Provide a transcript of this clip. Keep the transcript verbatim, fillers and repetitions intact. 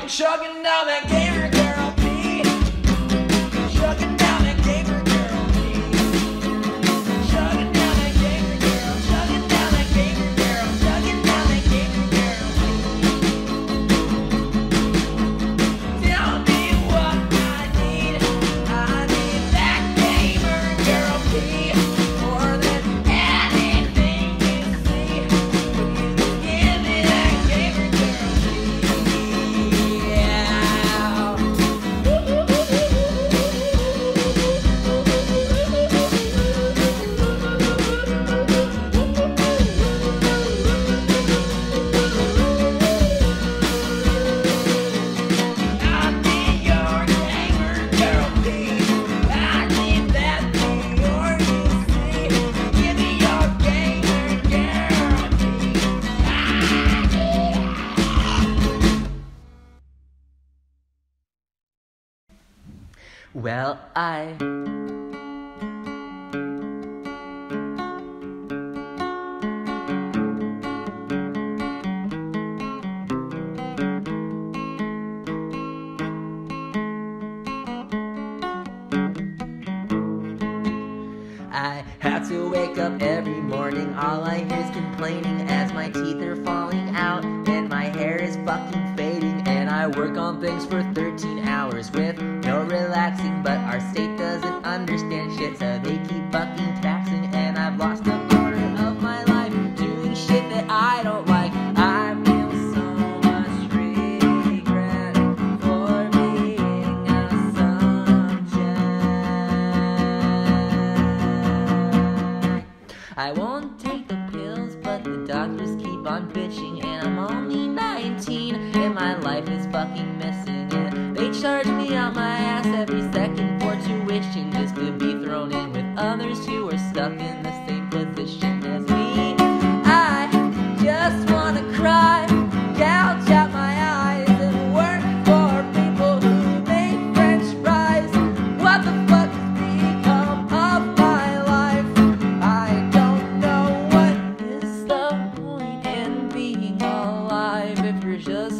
chugging down that gamer girl P. Chugging down that gamer girl P. Chugging down that gamer girl. Chugging down that gamer girl. Chugging down that gamer girl P. Tell me what I need. I need that gamer girl P. More than anything you see. Please give me that gamer girl P. Well, I I have to wake up every morning. All I hear is complaining as my teeth are falling out and my hair is fucking fading. And I work on things for thirteen hours with no relaxing, but our state doesn't understand shit, so they keep fucking taxing. And I've lost a quarter of my life doing shit that I don't like. I feel so much regret for being a subject. I won't take the pills, but the doctors keep on bitching, and I'm only nineteen and my life is fucking missing. And they charge me out my ass every second for tuition, just to be thrown in with others who are stuck in the same position as me. I just wanna cry, gouge out my eyes, and work for people who make French fries. What the fuck has become of my life? I don't know. What is the point in being alive if you're just